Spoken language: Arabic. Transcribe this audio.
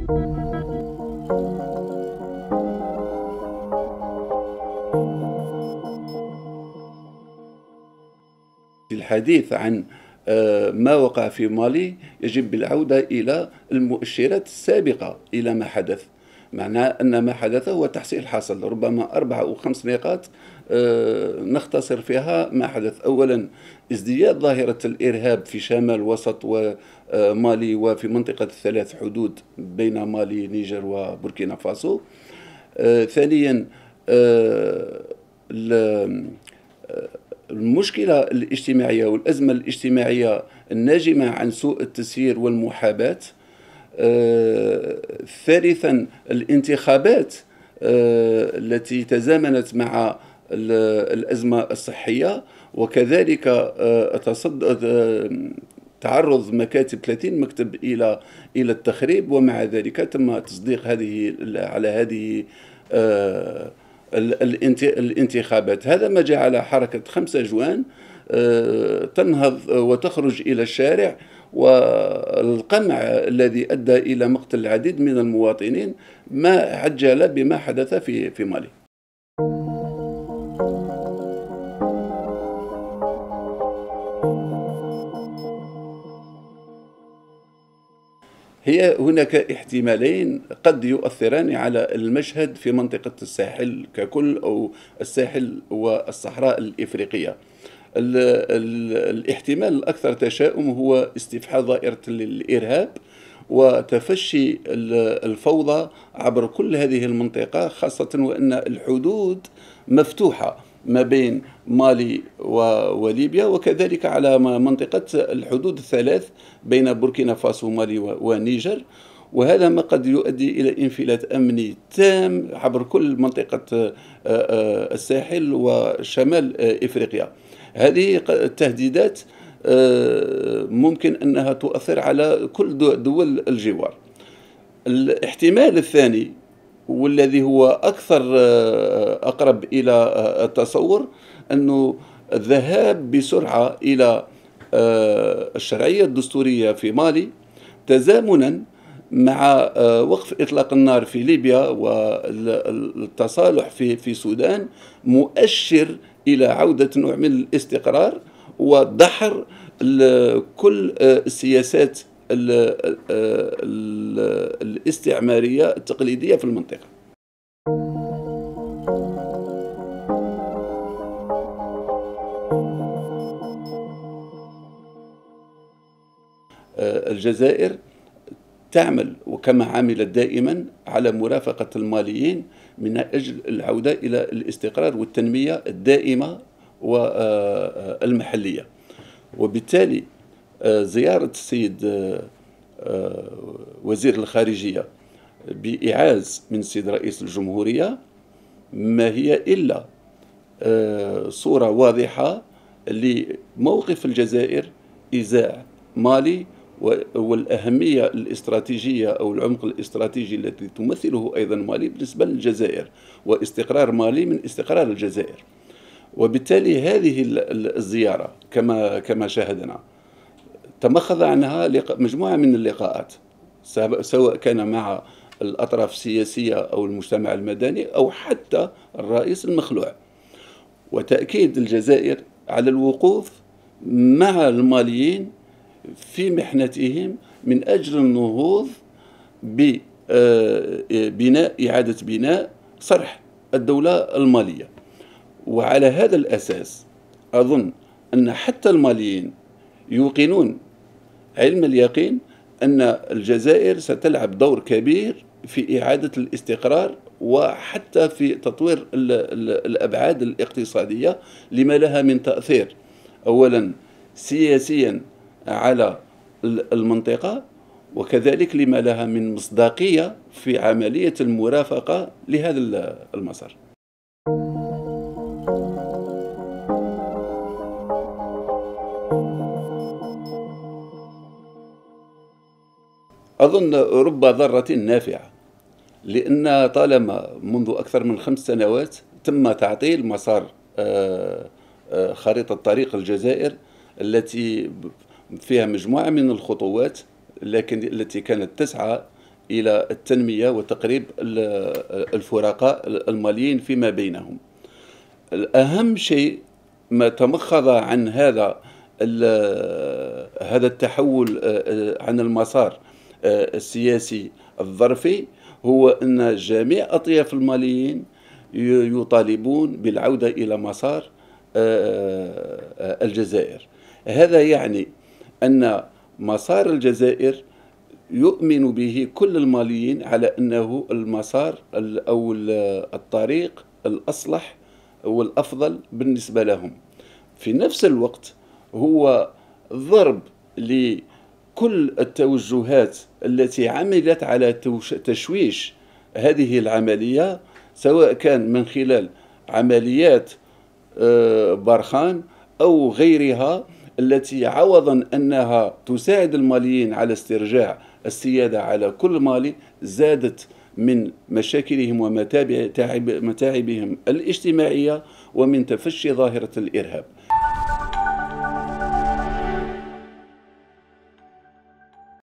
الحديث عن ما وقع في مالي يجب العودة إلى المؤشرات السابقة إلى ما حدث. معناه أن ما حدث هو تحصيل حاصل، ربما 4 أو 5 نقاط نختصر فيها ما حدث. أولا، ازدياد ظاهرة الإرهاب في شمال وسط ومالي وفي منطقة الثلاث حدود بين مالي نيجر وبوركينا فاسو. ثانيا، المشكلة الاجتماعية والأزمة الاجتماعية الناجمة عن سوء التسيير والمحاباة. ثالثا، الانتخابات التي تزامنت مع الأزمة الصحية، وكذلك تعرض مكاتب 30 مكتب إلى التخريب، ومع ذلك تم تصديق هذه الانتخابات. هذا ما جعل حركة 5 جوان تنهض وتخرج إلى الشارع، والقمع الذي أدى إلى مقتل العديد من المواطنين ما عجل بما حدث في مالي. هناك احتمالين قد يؤثران على المشهد في منطقة الساحل ككل، أو الساحل والصحراء الإفريقية. الاحتمال الأكثر تشاؤم هو استفحال ظاهرة الإرهاب وتفشي الفوضى عبر كل هذه المنطقة، خاصة وأن الحدود مفتوحة ما بين مالي وليبيا، وكذلك على منطقة الحدود الثلاث بين بوركينا فاسو ومالي ونيجر. وهذا ما قد يؤدي إلى انفلات أمني تام عبر كل منطقة الساحل وشمال إفريقيا. هذه التهديدات ممكن أنها تؤثر على كل دول الجوار. الاحتمال الثاني والذي هو أكثر أقرب إلى التصور، أنه الذهاب بسرعة إلى الشرعية الدستورية في مالي تزامنا مع وقف إطلاق النار في ليبيا والتصالح في السودان مؤشر إلى عودة نوع من الاستقرار ودحر كل السياسات الاستعمارية التقليدية في المنطقة. الجزائر تعمل وكما عملت دائما على مرافقة الماليين من أجل العودة إلى الاستقرار والتنمية الدائمة والمحلية. وبالتالي زيارة السيد وزير الخارجية بإعاز من السيد رئيس الجمهورية ما هي إلا صورة واضحة لموقف الجزائر إزاء مالي والأهمية الاستراتيجية أو العمق الاستراتيجي الذي تمثله أيضا مالي بالنسبة للجزائر، واستقرار مالي من استقرار الجزائر. وبالتالي هذه الزيارة كما شاهدنا تمخض عنها مجموعة من اللقاءات، سواء كان مع الأطراف السياسية أو المجتمع المدني أو حتى الرئيس المخلوع، وتأكيد الجزائر على الوقوف مع الماليين في محنتهم من أجل النهوض إعادة بناء صرح الدولة المالية. وعلى هذا الأساس أظن أن حتى الماليين يوقنون علم اليقين أن الجزائر ستلعب دور كبير في إعادة الاستقرار وحتى في تطوير الأبعاد الاقتصادية لما لها من تأثير، أولا سياسيا على المنطقة، وكذلك لما لها من مصداقية في عملية المرافقة لهذا المسار. أظن رب ضارة نافعة، لأن طالما منذ أكثر من 5 سنوات تم تعطيل مسار خريطة طريق الجزائر التي فيها مجموعة من الخطوات، لكن التي كانت تسعى إلى التنمية وتقريب الفرقاء الماليين فيما بينهم. الأهم شيء ما تمخض عن هذا التحول عن المسار السياسي الظرفي، هو أن جميع أطياف الماليين يطالبون بالعودة إلى مسار الجزائر. هذا يعني أن مسار الجزائر يؤمن به كل الماليين على أنه المسار أو الطريق الأصلح والأفضل بالنسبة لهم. في نفس الوقت هو ضرب لكل التوجهات التي عملت على تشويش هذه العملية، سواء كان من خلال عمليات برخان أو غيرها، التي عوضا أنها تساعد الماليين على استرجاع السيادة على كل مالي، زادت من مشاكلهم ومتاعبهم الاجتماعية ومن تفشي ظاهرة الإرهاب.